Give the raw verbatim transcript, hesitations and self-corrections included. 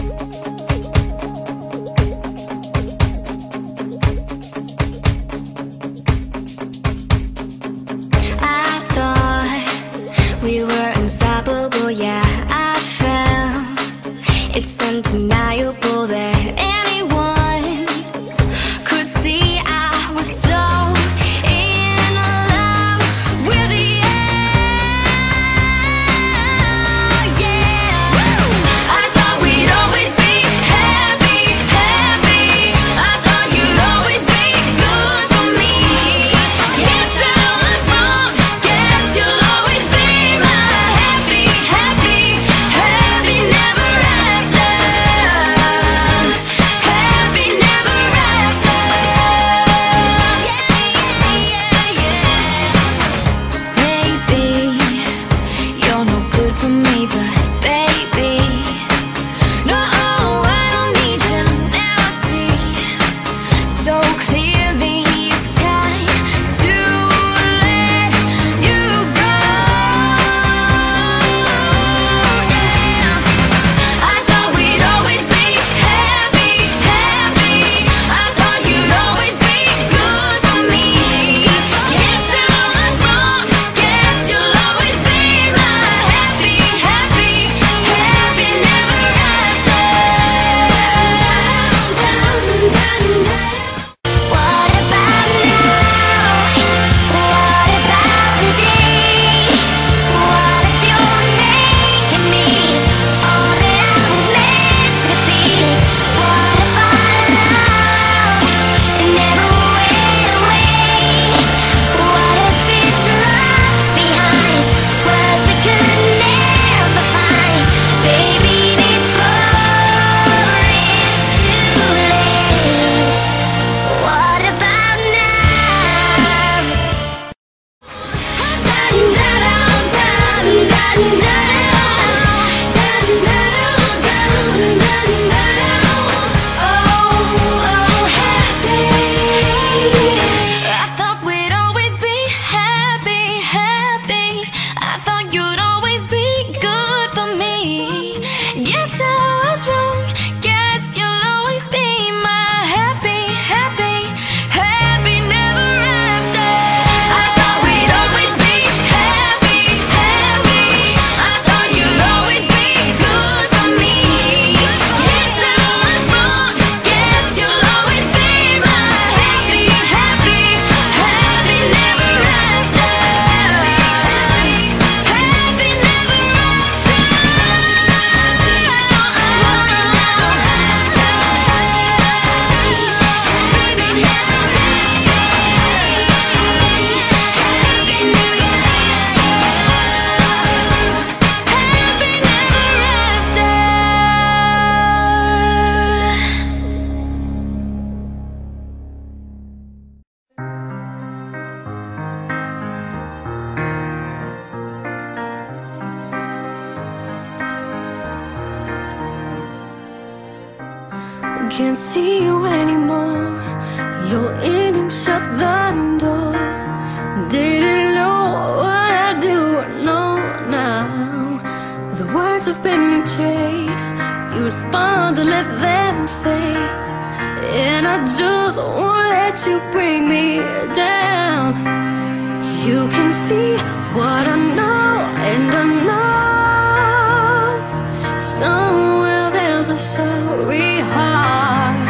undeniable that anyone could see I was so in love with you. Yeah, I thought we'd always be happy, happy. I thought you'd always be good for me. Guess I was wrong. Guess you'll always be my happy, happy, happy never after. Happy never after. Yeah, yeah, yeah. Maybe you're no good for me, but baby, no, I don't need you now. I see so clearly it's time to let you go. Yeah, I thought we'd always be happy, happy. I thought you'd always be good for me. Guess I was wrong. Guess you'll always be my happy, happy, happy never after. What about now? What about today? What if you're making me all that I was meant to be? What if our love never went away? What if it's lost behind words we could never find? Baby, before it's too late. What about now? Dun, dun, dun, dun, dun, dun, dun, dun, dun. Oh, oh, happy. I thought we'd always be happy, happy. I thought you'd always be good for me. Guess I was wrong. Guess you'll always be my happy, happy, happy never after. I thought we'd always be happy, happy. I thought you'd always be good for me. Guess I was wrong. Guess you'll always be my happy, happy, happy never after. Happy never after. Can't see you anymore. You're in and shut the door. Didn't know what I do know now. The words have been betrayed. You respond to let them fade, and I just won't let you bring me down. You can see what I know, and I know somewhere there's a sorry heart.